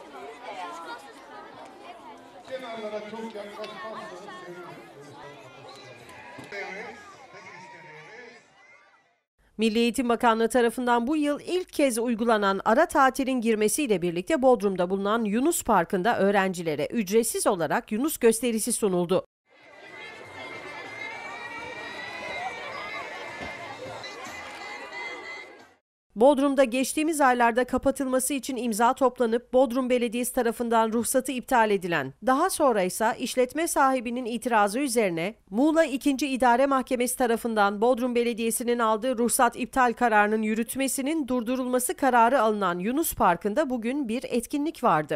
Kenarlara çok yaklaşmazsanız sevinirim. Milli Eğitim Bakanlığı tarafından bu yıl ilk kez uygulanan ara tatilin girmesiyle birlikte Bodrum'da bulunan Yunus Parkı'nda öğrencilere ücretsiz olarak Yunus gösterisi sunuldu. Bodrum'da geçtiğimiz aylarda kapatılması için imza toplanıp Bodrum Belediyesi tarafından ruhsatı iptal edilen, daha sonra ise işletme sahibinin itirazı üzerine Muğla 2. İdare Mahkemesi tarafından Bodrum Belediyesi'nin aldığı ruhsat iptal kararının yürütmesinin durdurulması kararı alınan Yunus Parkı'nda bugün bir etkinlik vardı.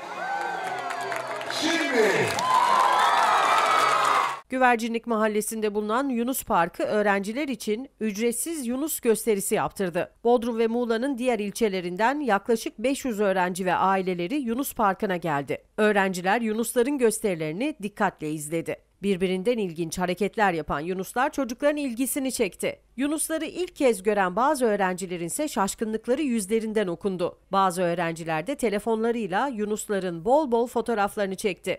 Güvercinlik Mahallesi'nde bulunan Yunus Parkı öğrenciler için ücretsiz Yunus gösterisi yaptırdı. Bodrum ve Muğla'nın diğer ilçelerinden yaklaşık 500 öğrenci ve aileleri Yunus Parkı'na geldi. Öğrenciler Yunusların gösterilerini dikkatle izledi. Birbirinden ilginç hareketler yapan Yunuslar çocukların ilgisini çekti. Yunusları ilk kez gören bazı öğrencilerin ise şaşkınlıkları yüzlerinden okundu. Bazı öğrenciler de telefonlarıyla Yunusların bol bol fotoğraflarını çekti.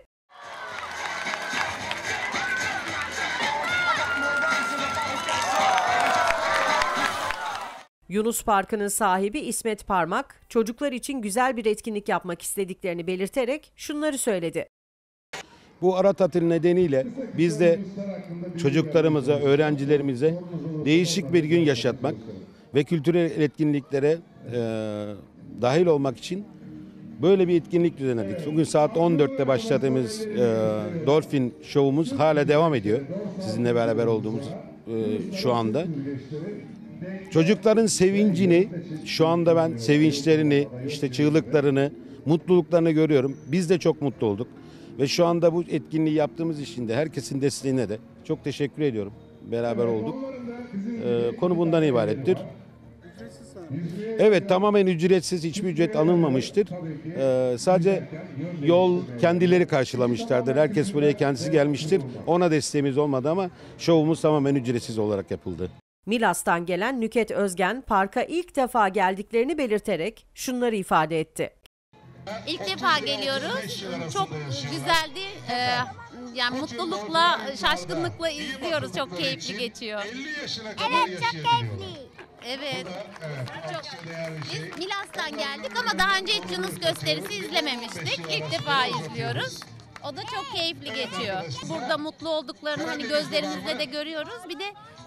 Yunus Parkı'nın sahibi İsmet Parmak, çocuklar için güzel bir etkinlik yapmak istediklerini belirterek şunları söyledi. Bu ara tatil nedeniyle biz de çocuklarımıza, öğrencilerimize değişik bir gün yaşatmak ve kültürel etkinliklere dahil olmak için böyle bir etkinlik düzenledik. Bugün saat 14'te başladığımız Dolphin şovumuz hala devam ediyor. Sizinle beraber olduğumuz şu anda. Çocukların sevincini, şu anda ben sevinçlerini, işte çığlıklarını, mutluluklarını görüyorum. Biz de çok mutlu olduk. Ve şu anda bu etkinliği yaptığımız için de herkesin desteğine de çok teşekkür ediyorum. Beraber olduk. Konu bundan ibarettir. Evet, tamamen ücretsiz, hiçbir ücret alınmamıştır. Sadece yol kendileri karşılamışlardır. Herkes buraya kendisi gelmiştir. Ona desteğimiz olmadı ama şovumuz tamamen ücretsiz olarak yapıldı. Milas'tan gelen Nüket Özgen, parka ilk defa geldiklerini belirterek şunları ifade etti. İlk defa geliyoruz. Çok güzeldi. Yani mutlulukla, şaşkınlıkla izliyoruz. Çok keyifli geçiyor. Evet, çok keyifli. Evet. Çok. Biz Milas'tan geldik ama daha önce hiç Yunus gösterisi izlememiştik. İlk defa izliyoruz. O da çok keyifli geçiyor. Burada mutlu olduklarını hani gözlerimizle de görüyoruz. Bir de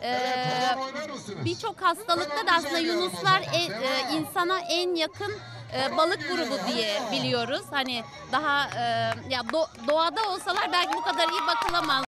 birçok hastalıkta da aslında Yunuslar insana en yakın balık grubu diye biliyoruz. Hani daha ya doğada olsalar belki bu kadar iyi bakılamaz.